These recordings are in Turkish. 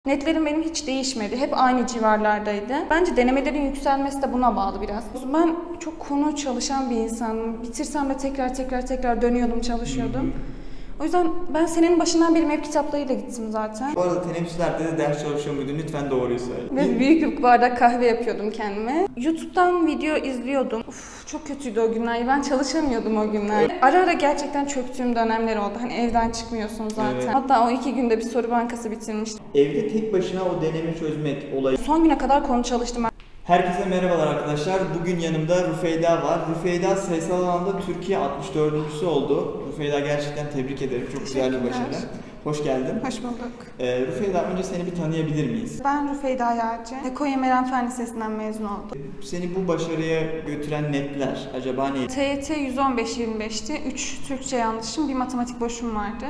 Netlerim benim hiç değişmedi. Hep aynı civarlardaydı. Bence denemelerin yükselmesi de buna bağlı biraz. Ben çok konu çalışan bir insanım. Bitirsem de tekrar dönüyordum, çalışıyordum. O yüzden ben senenin başından beri MEP kitaplarıyla gittim zaten. Bu arada teneffüslerde de ders çalışıyor muydun? Lütfen doğruyu söyle. Ve büyük bir bardak kahve yapıyordum kendime. YouTube'dan video izliyordum. Çok kötüydü o günler. Ben çalışamıyordum o günler. Ara ara gerçekten çöktüğüm dönemler oldu. Hani evden çıkmıyorsun zaten. Evet. Hatta o 2 günde bir soru bankası bitirmiştim. Evde tek başına o deneme çözmek olayı. Son güne kadar konu çalıştım. Herkese merhabalar arkadaşlar. Bugün yanımda Rüfeyda var. Rüfeyda sayısal alanda Türkiye 64.'sü oldu. Rüfeyda gerçekten tebrik ederim. Çok güzel bir başarı. Hoş geldin. Hoş bulduk. Rüfeyda, önce seni bir tanıyabilir miyiz? Ben Rüfeyda Yağcı. Konya Meram Fen Lisesi'nden mezun oldum. Seni bu başarıya götüren netler acaba neydi? TYT 115-25'ti. 3 Türkçe yanlışım, bir matematik boşum vardı.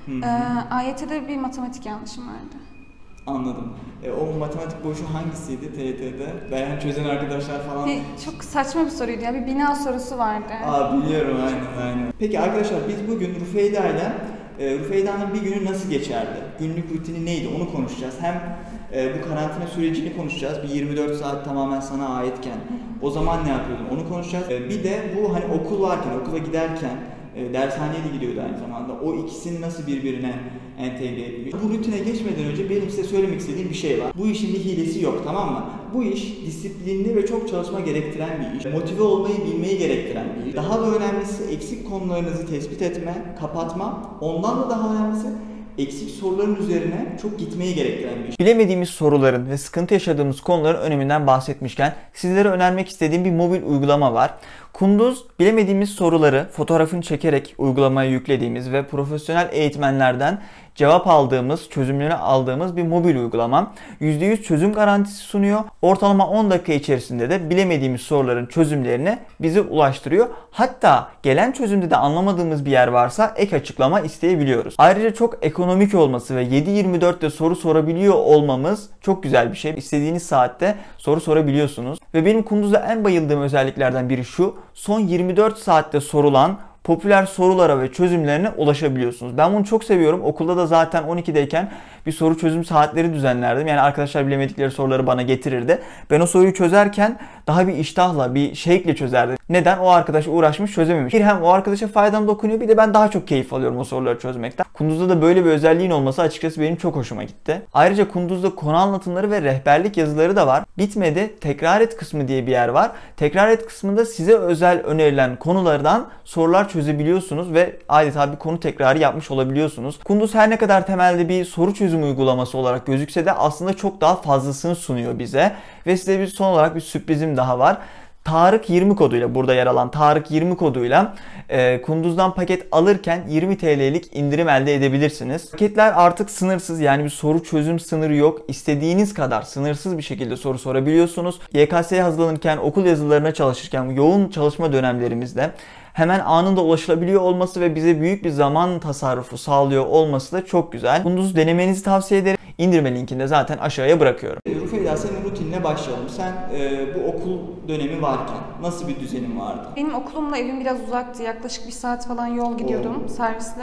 AYT'de bir matematik yanlışım vardı. Anladım. O matematik boşu hangisiydi TYT'de? Ben çözen arkadaşlar falan... Çok saçma bir soruydu ya. Bir bina sorusu vardı. Biliyorum, aynen. Peki arkadaşlar, biz bugün Rüfeyda ile Rüfeyda'nın bir günü nasıl geçerdi? Günlük rutini neydi? Onu konuşacağız. Hem bu karantina sürecini konuşacağız. Bir 24 saat tamamen sana aitken o zaman ne yapıyordun? Onu konuşacağız. Bir de bu hani okul varken, okula giderken dershaneye de gidiyordu aynı zamanda. O ikisini nasıl birbirine entegre etmiş? Bu rutine geçmeden önce benim size söylemek istediğim bir şey var. Bu işin bir hilesi yok, tamam mı? Bu iş disiplinli ve çok çalışma gerektiren bir iş. Motive olmayı bilmeyi gerektiren bir iş. Daha da önemlisi eksik konularınızı tespit etme, kapatma. Ondan da daha önemlisi eksik soruların üzerine çok gitmeyi gerektiren bir iş. Bilemediğimiz soruların ve sıkıntı yaşadığımız konuların öneminden bahsetmişken sizlere önermek istediğim bir mobil uygulama var. Kunduz, bilemediğimiz soruları fotoğrafını çekerek uygulamaya yüklediğimiz ve profesyonel eğitmenlerden cevap aldığımız, çözümlerini aldığımız bir mobil uygulama. %100 çözüm garantisi sunuyor. Ortalama 10 dakika içerisinde de bilemediğimiz soruların çözümlerini bize ulaştırıyor. Hatta gelen çözümde de anlamadığımız bir yer varsa ek açıklama isteyebiliyoruz. Ayrıca çok ekonomik olması ve 7/24'te soru sorabiliyor olmamız çok güzel bir şey. İstediğiniz saatte soru sorabiliyorsunuz. Ve benim Kunduz'da en bayıldığım özelliklerden biri şu: son 24 saatte sorulan popüler sorulara ve çözümlerine ulaşabiliyorsunuz. Ben bunu çok seviyorum. Okulda da zaten 12'deyken bir soru çözüm saatleri düzenlerdim. Yani arkadaşlar bilemedikleri soruları bana getirirdi. Ben o soruyu çözerken daha bir iştahla, bir şevkle çözerdim. Neden? O arkadaş uğraşmış, çözememiş. Bir hem o arkadaşa faydam dokunuyor, bir de ben daha çok keyif alıyorum o soruları çözmekten. Kunduz'da da böyle bir özelliğin olması açıkçası benim çok hoşuma gitti. Ayrıca Kunduz'da konu anlatımları ve rehberlik yazıları da var. Bitmedi, tekrar et kısmı diye bir yer var. Tekrar et kısmında size özel önerilen konulardan sorular çözebiliyorsunuz ve adeta bir konu tekrarı yapmış olabiliyorsunuz. Kunduz her ne kadar temelde bir soru çözüm uygulaması olarak gözükse de aslında çok daha fazlasını sunuyor bize. Ve size bir son olarak bir sürprizim daha var. Tarık 20 koduyla, burada yer alan Tarık 20 koduyla Kunduz'dan paket alırken 20 TL'lik indirim elde edebilirsiniz. Paketler artık sınırsız, yani bir soru çözüm sınırı yok. İstediğiniz kadar sınırsız bir şekilde soru sorabiliyorsunuz. YKS'ye hazırlanırken, okul yazılarına çalışırken, yoğun çalışma dönemlerimizde hemen anında ulaşılabiliyor olması ve bize büyük bir zaman tasarrufu sağlıyor olması da çok güzel. Kunduz denemenizi tavsiye ederim. İndirme linkini de zaten aşağıya bırakıyorum. Rüfeyda, senin rutinine başlayalım. Sen bu okul dönemi varken nasıl bir düzenin vardı? Benim okulumla evim biraz uzaktı. Yaklaşık 1 saat falan yol gidiyordum servisle.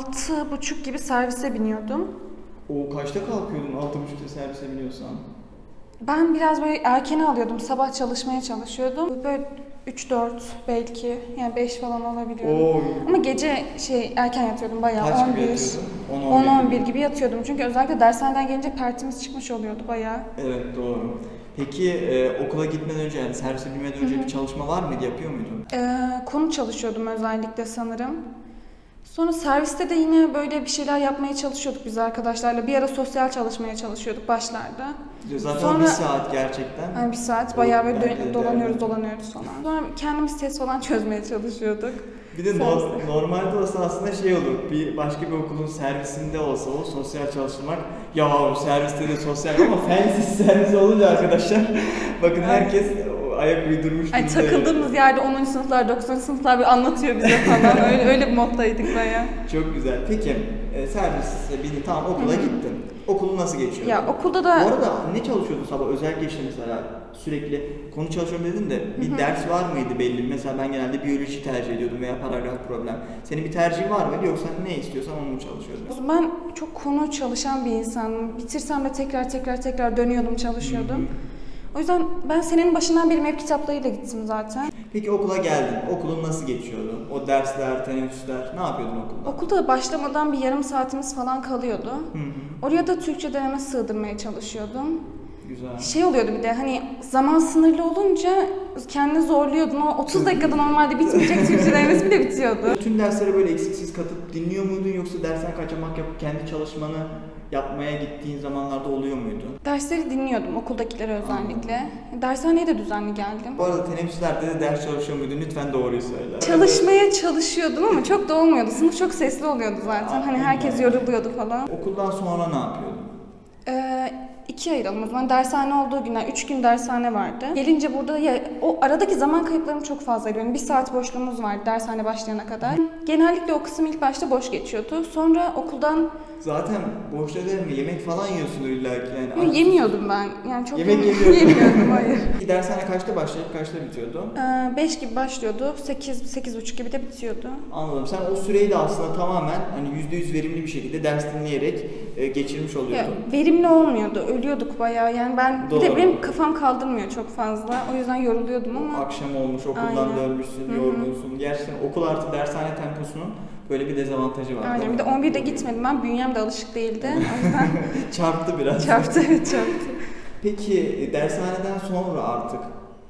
6.30 gibi servise biniyordum. Kaçta kalkıyordun 6.30'da servise biniyorsan? Ben biraz böyle erken alıyordum. Sabah çalışmaya çalışıyordum. Böyle 3-4 belki, yani 5 falan olabiliyordu. Ama gece erken yatıyordum bayağı. Kaç gibi yatıyordun? 10-11 gibi yatıyordum. Çünkü özellikle dershaneden gelince pertimiz çıkmış oluyordu bayağı. Evet, doğru. Peki okula gitmeden önce, yani servise binmeden önce bir çalışma var mıydı? Yapıyor muydun? Konu çalışıyordum özellikle sanırım. Sonra serviste de yine böyle bir şeyler yapmaya çalışıyorduk biz arkadaşlarla. Bir ara sosyal çalışmaya çalışıyorduk başlarda. Zaten sonra, 1 saat gerçekten. Yani 1 saat bayağı böyle dolanıyoruz falan. Sonra kendimiz test falan çözmeye çalışıyorduk. Bir de normalde olsa aslında olur, bir başka bir okulun servisinde olsa o sosyal çalışmak, ya serviste de sosyal, ama fen lisesi servisi olunca arkadaşlar bakın herkes ayak uydurmuş. Takıldığımız yerde 10. sınıflar, 9. sınıflar bir anlatıyor bize falan. öyle bir moddaydık bayağı. Çok güzel. Peki servise bindin, tamam, okula gittin. Okulu nasıl geçiyor? Ya okulda da... Bu arada ne çalışıyordun sabah? Özellikle işte mesela sürekli konu çalışıyorum dedin de bir ders var mıydı belli? Mesela ben genelde biyoloji tercih ediyordum veya paragraf problem. Senin bir tercihin var mıydı yoksa ne istiyorsan onu mu çalışıyordun? Ben çok konu çalışan bir insanım. Bitirsem de tekrar dönüyordum, çalışıyordum. O yüzden ben senenin başından beri MEP kitaplarıyla gittim zaten. Peki okula geldin. Okulun nasıl geçiyordu? O dersler, teneffüsler, ne yapıyordun okulda? Okulda başlamadan bir yarım saatimiz falan kalıyordu. Oraya da Türkçe deneme sığdırmaya çalışıyordum. Güzel. Şey oluyordu bir de hani zaman sınırlı olunca kendini zorluyordun. O 30 dakikada normalde bitmeyecek Türkçe denemesi bile bitiyordu. Bütün derslere böyle eksiksiz katıp dinliyor muydun yoksa dersten kaçamak yapıp kendi çalışmanı yapmaya gittiğin zamanlarda oluyor muydu? Dersleri dinliyordum, okuldakileri özellikle. Dershaneye de düzenli geldim. Bu arada teneffüslerde de ders çalışıyor muydun? Lütfen doğruyu söyle. Çalışmaya çalışıyordum ama çok da olmuyordu. Sınıf çok sesli oluyordu zaten. Hani herkes yoruluyordu falan. Okuldan sonra ne yapıyordun? 2 ayıralım o zaman. Dershane olduğu günler, 3 gün dershane vardı. Gelince burada ya, o aradaki zaman kayıplarım çok fazlaydı. Benim 1 saat boşluğumuz vardı dershane başlayana kadar. Genellikle o kısım ilk başta boş geçiyordu. Sonra okuldan... Zaten boşta değil mi? Yemek falan yiyorsundur illa ki yani. Yemiyordum ben. Yani çok yemek yemiyordum. Yemiyordum, hayır. Dershane kaçta başlayıp kaçta bitiyordu? 5 gibi başlıyordu, 8-8.30 gibi de bitiyordu. Anladım. Sen o süreyi de aslında tamamen hani %100 verimli bir şekilde ders dinleyerek geçirmiş oluyordun. Ya, verimli olmuyordu, ölüyorduk bayağı. Yani ben Doğru. bir de benim kafam kaldırmıyor çok fazla. O yüzden yoruluyordum ama. Akşam olmuş, okuldan dönmüşsün, yorgunsun. Gerçekten okul artı dershane temposunun böyle bir dezavantajı var. Aynen. Bir de 11'de gitmedim ben. Bünyem de alışık değildi. O yüzden çarptı biraz. çarptı, evet çarptı. Peki dershaneden sonra artık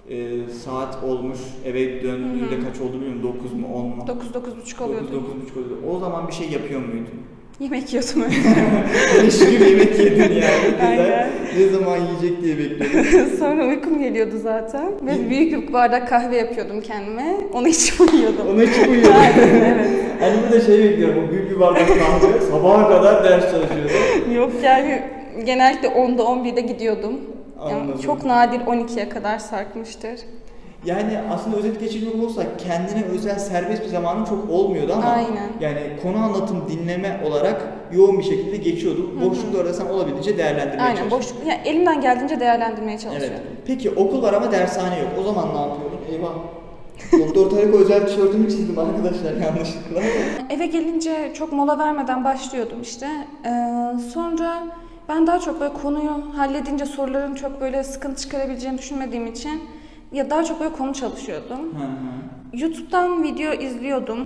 saat olmuş, eve döndüğünde kaç oldu bilmiyorum, 9 mu 10 mu? 9-9.30 oluyordu. 9-9.30 oluyordu. O zaman bir şey yapıyor muydun? Yemek yiyordum öyle. Yani şükür yemek yedin yani. Aynen. Ne zaman yiyecek diye bekliyordum. Sonra uykum geliyordu zaten. Ve büyük bir bardak kahve yapıyordum kendime. Onu içip uyuyordum. Onu içip uyuyordum. Evet. Hani bir de şey bekliyorum, o büyük bir bardak kahve, sabaha kadar ders çalışıyordum. Yok yani genellikle 10'da 11'de gidiyordum. Yani Anladım. çok nadir 12'ye kadar sarkmıştır. Yani aslında özet geçirmek olursa kendine özel serbest bir zamanın çok olmuyordu ama Aynen. yani konu anlatım, dinleme olarak yoğun bir şekilde geçiyordu. Boşlukları sen olabildiğince değerlendirmeye Aynen, çalışıyordun. boşluk, yani elimden geldiğince değerlendirmeye çalışıyordum. Evet. Peki okul var ama dershane yok. O zaman ne yapıyordun? Eyvah. Doktor Tarık özel tişörtümü çizdim arkadaşlar yanlışlıkla. Eve gelince çok mola vermeden başlıyordum işte. Sonra ben daha çok böyle konuyu halledince soruların çok böyle sıkıntı çıkarabileceğini düşünmediğim için ya daha çok böyle konu çalışıyordum. YouTube'dan video izliyordum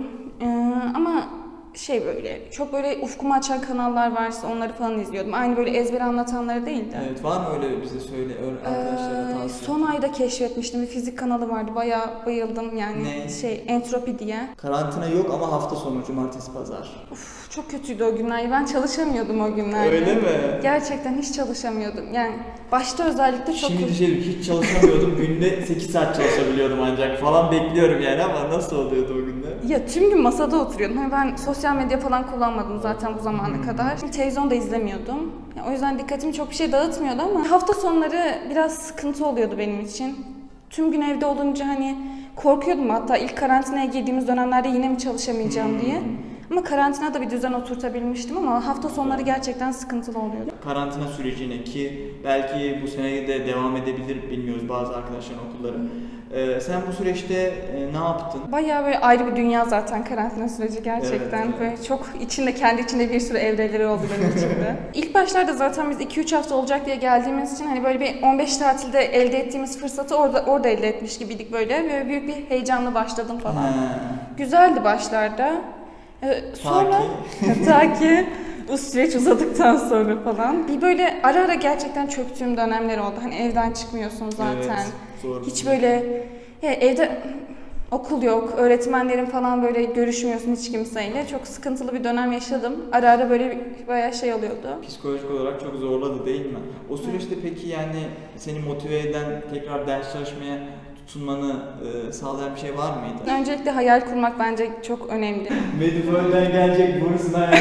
ama şey böyle çok böyle ufkumu açan kanallar varsa onları falan izliyordum. Aynı böyle ezber anlatanları değil de. Evet, var mı öyle bize söyle arkadaşlara tavsiye? Son ayda keşfetmiştim bir fizik kanalı vardı. Bayağı bayıldım yani. Ne? Entropi diye. Karantina yok ama hafta sonu cumartesi pazar. Uf, çok kötüydü o günler. Ben çalışamıyordum o günlerde. Öyle mi? Gerçekten hiç çalışamıyordum. Yani başta özellikle çok Şimdi hiç çalışamıyordum. Günde 8 saat çalışabiliyordum ancak falan bekliyorum yani ama nasıl oluyordu o günler? Ya tüm gün masada oturuyordum. Hani ben sosyal medya falan kullanmadım zaten bu zamana kadar. Şimdi televizyon da izlemiyordum. Yani o yüzden dikkatimi çok bir şey dağıtmıyordu ama hafta sonları biraz sıkıntı oluyordu benim için. Tüm gün evde olunca hani korkuyordum hatta ilk karantinaya girdiğimiz dönemlerde yine mi çalışamayacağım diye. Ama karantinada bir düzen oturtabilmiştim ama hafta sonları gerçekten sıkıntılı oluyordu. Karantina sürecine ki belki bu sene de devam edebilir bilmiyoruz bazı arkadaşların okulları. Sen bu süreçte ne yaptın? Bayağı böyle ayrı bir dünya zaten karantina süreci gerçekten. Evet. Böyle çok kendi içinde bir sürü evreleri oldu benim için de. İlk başlarda zaten biz 2-3 hafta olacak diye geldiğimiz için hani böyle bir 15 tatilde elde ettiğimiz fırsatı orada elde etmiş gibiydik böyle. Böyle büyük bir heyecanla başladım falan. Güzeldi başlarda. Sonra ta ki bu süreç uzadıktan sonra falan bir böyle ara ara gerçekten çöktüğüm dönemler oldu. Hani evden çıkmıyorsun zaten. Evet, zor. Hiç böyle ya evde okul yok, öğretmenlerin falan böyle görüşmüyorsun hiç kimseyle. Çok sıkıntılı bir dönem yaşadım. Ara ara böyle bayağı şey oluyordu. Psikolojik olarak çok zorladı değil mi? O süreçte peki yani seni motive eden tekrar ders çalışmaya tutunmanı sağlayan bir şey var mıydı? Öncelikle hayal kurmak bence çok önemli. Medifon'dan gelecek bursuna yani.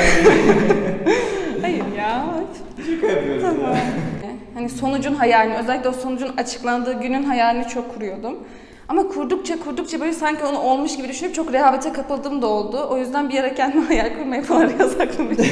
Hayır ya. Şaka yapıyoruz Tamam. ya. Hani sonucun hayalini, özellikle o sonucun açıklandığı günün hayalini çok kuruyordum. Ama kurdukça böyle sanki onu olmuş gibi düşünüp çok rehavete kapıldığım da oldu. O yüzden bir ara kendime hayal kurmayı falan yasaklamıştım.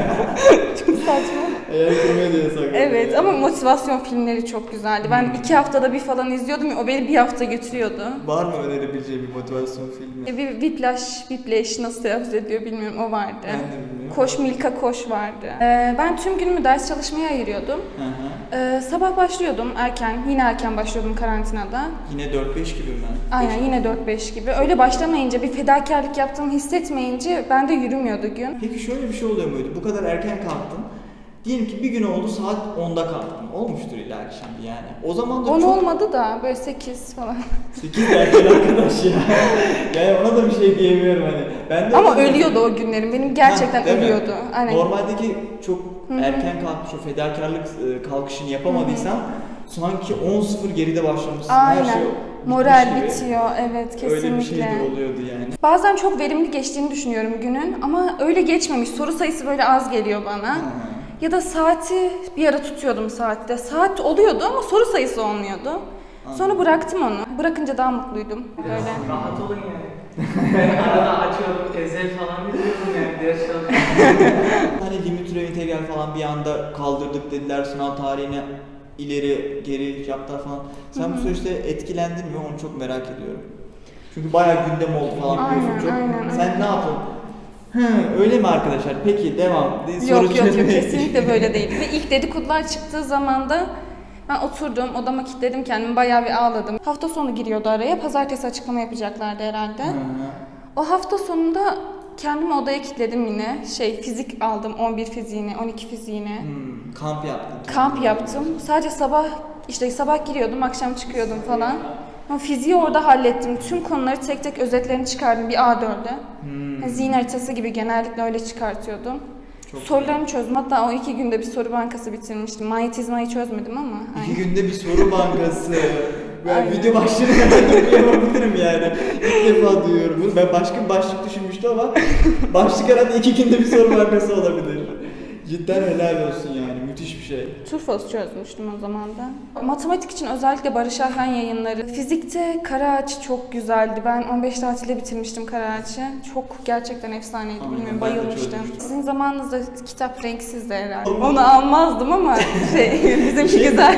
Çok saçma. Hayal kurmayı da yasakladım. Evet ama motivasyon filmleri çok güzeldi. Ben 2 haftada bir falan izliyordum ya, o beni bir hafta götürüyordu. Var mı önerebileceğim bir motivasyon filmi? Bir Whiplash nasıl telaffuz ediyor bilmiyorum, o vardı. Ben de bilmiyorum. Koş Milka Koş vardı. Ben tüm günümü ders çalışmaya ayırıyordum. Sabah başlıyordum yine erken başlıyordum karantinada. Yine 4-5 gibi mi? Aynen yine 4-5 gibi. Öyle başlamayınca, bir fedakarlık yaptığımı hissetmeyince bende yürümüyordu gün. Peki şöyle bir şey oluyor muydu? Bu kadar erken kalktın. Diyelim ki bir gün oldu saat 10'da kalktın. Olmuştur illa ki şimdi yani. O zaman da 10 çok... olmadı da böyle 8 falan. 8 de erken arkadaş ya. Yani ona da bir şey diyemiyorum hani. Ben de Ama ölüyordu o günlerim. Benim gerçekten değil mi? ölüyordu. Aynen. Normaldeki çok erken kalkmış o fedakarlık kalkışını yapamadıysan sanki 10-0 geride başlamışsın. Aynen. Her şey Moral gibi. bitiyor. Evet, kesinlikle. Öyle bir şey de oluyordu yani. Bazen çok verimli geçtiğini düşünüyorum günün ama öyle geçmemiş. Soru sayısı böyle az geliyor bana. Ya da saati bir ara tutuyordum saatte. Saat oluyordu ama soru sayısı olmuyordu. Sonra bıraktım onu. Bırakınca daha mutluydum. Böyle. Rahat olun yani. Arada açıyordum, ezel falan biliyordum yani ders çalışıyordum. Hani limit türev integral falan bir anda kaldırdık dediler, sınav tarihine ileri geri yaptılar falan. Sen bu süreçte etkilendin mi? Onu çok merak ediyorum. Çünkü bayağı gündem oldu falan biliyorsun çok. Aynen. Sen ne yaptın? Öyle mi arkadaşlar? Peki devam. Yok kesinlikle böyle değil. Ve ilk dedikodular çıktığı zaman da ben oturdum, odama kilitledim kendimi, bayağı bir ağladım. Hafta sonu giriyordu araya, pazartesi açıklama yapacaklardı herhalde. O hafta sonunda kendimi odaya kilitledim yine. Fizik aldım, 11 fiziğine, 12 fiziğine. Kamp yaptın. Kamp yaptım. Sadece sabah giriyordum, akşam çıkıyordum falan. Ama fiziği orada hallettim. Tüm konuları tek tek özetlerini çıkardım bir A4'e. Zihin haritası gibi genellikle öyle çıkartıyordum. Sorularını çözdüm. Hatta o 2 günde bir soru bankası bitirmiştim. Manyetizmayı çözmedim ama. 2 günde bir soru bankası. Ben video başlığını hemen yapabilirim yani. İlk defa duyuyorum bunu. Ben başka bir başlık düşünmüştüm ama başlık herhalde 2 günde bir soru bankası olabilir. Cidden helal olsun yani. Müthiş bir şey. Turfos çözmüştüm o zaman da. Matematik için özellikle Barış Arhan yayınları. Fizikte Karaağaç çok güzeldi. Ben 15 tatilde bitirmiştim Karaağaç'ı. Çok gerçekten efsaneydi. Aynen, Bilmiyorum, ben de bayılmıştım. çözmüştüm. Sizin zamanınızda kitap renksizdi herhalde. Onu almazdım ama bizimki güzel.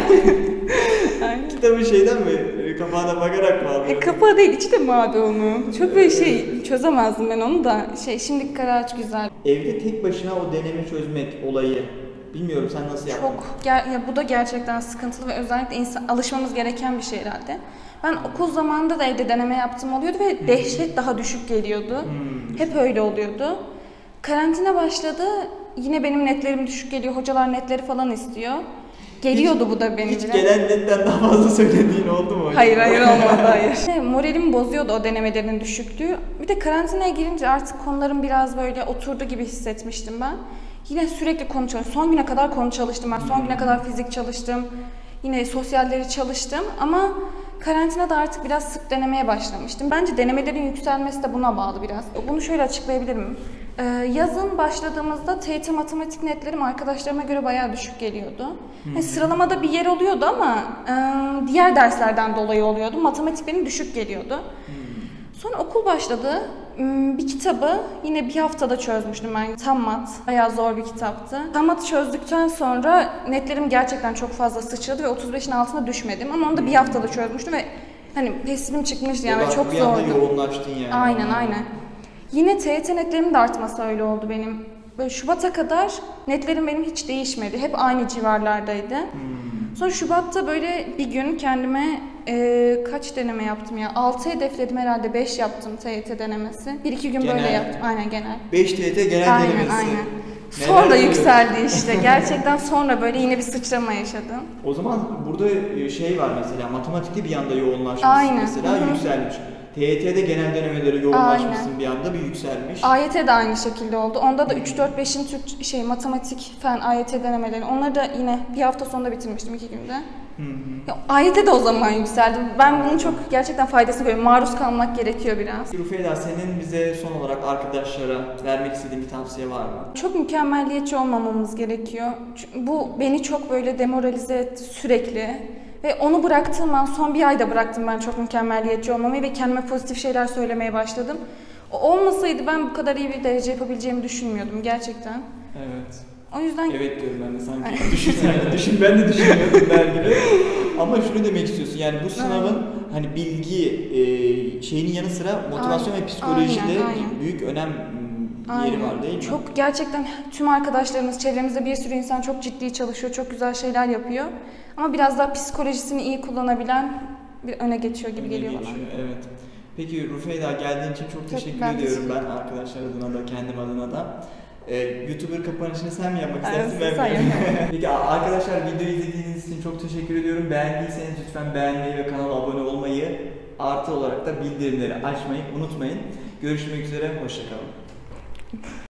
Kitabın şeyden mi? Kapağına bakarak mı aldın? Kapağı değil, içi de mavi onun. Çok böyle çözemezdim ben onu da. Şimdiki Karaağaç güzel. Evde tek başına o deneme çözmek olayı. Bilmiyorum sen nasıl yaptın? Bu da gerçekten sıkıntılı ve özellikle alışmamız gereken bir şey herhalde. Ben okul zamanında da evde deneme yaptığım oluyordu ve dehşet daha düşük geliyordu. Hep öyle oluyordu. Karantina başladı. Yine benim netlerim düşük geliyor. Hocalar netleri falan istiyor. Geliyordu bu da benim Hiç bile. gelen netten daha fazla söylediğin oldu mu? Hayır olmadı hayır. Moralimi bozuyordu o denemelerin düşüklüğü. Bir de karantinaya girince artık konularım biraz böyle oturdu gibi hissetmiştim ben. Yine sürekli konu çalıştım. Son güne kadar konu çalıştım ben. Son güne kadar fizik çalıştım. Yine sosyalleri çalıştım ama karantinada artık biraz sık denemeye başlamıştım. Bence denemelerin yükselmesi de buna bağlı biraz. Bunu şöyle açıklayabilirim. Yazın başladığımızda TYT matematik netlerim arkadaşlarıma göre bayağı düşük geliyordu. Sıralamada bir yer oluyordu ama diğer derslerden dolayı oluyordu. Matematik benim düşük geliyordu. Sonra okul başladı. Bir kitabı yine bir haftada çözmüştüm ben. Tam mat. Bayağı zor bir kitaptı. Tam matı çözdükten sonra netlerim gerçekten çok fazla sıçradı ve 35'in altına düşmedim. Ama onu da bir haftada çözmüştüm ve pesilim çıkmıştı yani çok bir anda zordu. yoğunlaştın yani. Aynen. Yine TYT netlerimin de artması öyle oldu benim. Böyle Şubat'a kadar netlerim benim hiç değişmedi. Hep aynı civarlardaydı. Sonra Şubat'ta böyle bir gün kendime kaç deneme yaptım ya? 6 hedefledim herhalde, 5 yaptım TYT denemesi. 1-2 gün Genel. böyle yaptım. Aynen genel. 5 TYT genel denemesi. Aynen. Sonra yükseldi işte. Gerçekten sonra böyle yine bir sıçrama yaşadım. O zaman burada şey var mesela, matematikte bir anda yoğunlaşmışsın mesela, yükselmiş. TYT'de genel denemelere yoğunlaşmışsın bir anda, bir yükselmiş. AYT de aynı şekilde oldu. Onda da 3-4-5'in matematik, fen, AYT denemeleri. Onları da yine bir hafta sonunda bitirmiştim 2 günde. Ya, AYT de o zaman yükseldi. Ben bunun çok gerçekten faydasını görüyorum. Maruz kalmak gerekiyor biraz. Rufeyda, senin bize son olarak arkadaşlara vermek istediğin bir tavsiye var mı? Çok mükemmelliyetçi olmamamız gerekiyor. Bu beni çok böyle demoralize etti sürekli. Ve onu bıraktığım an, son bir ayda bıraktım ben çok mükemmeliyetçi olmamayı ve kendime pozitif şeyler söylemeye başladım. O olmasaydı ben bu kadar iyi bir derece yapabileceğimi düşünmüyordum gerçekten. Evet. O yüzden... Evet diyorum ben de sanki. Ben de düşünüyordum der gibi. Ama şunu demek istiyorsun, yani bu sınavın hani bilgi şeyinin yanı sıra motivasyon ve psikolojide aynen. büyük önem yeri var değil mi? Çok gerçekten tüm arkadaşlarımız, çevremizde bir sürü insan çok ciddi çalışıyor, çok güzel şeyler yapıyor. Ama biraz daha psikolojisini iyi kullanabilen bir öne geçiyor gibi geliyor bana. Evet. Peki Rufeyda, geldiğin için çok teşekkür ediyorum ben arkadaşlar adına da kendim adına da. YouTuber kapanışını sen mi yapmak istersin? Evet, Peki arkadaşlar, videoyu izlediğiniz için çok teşekkür ediyorum. Beğendiyseniz lütfen beğenmeyi ve kanala abone olmayı, artı olarak da bildirimleri açmayı unutmayın. Görüşmek üzere, hoşça kalın.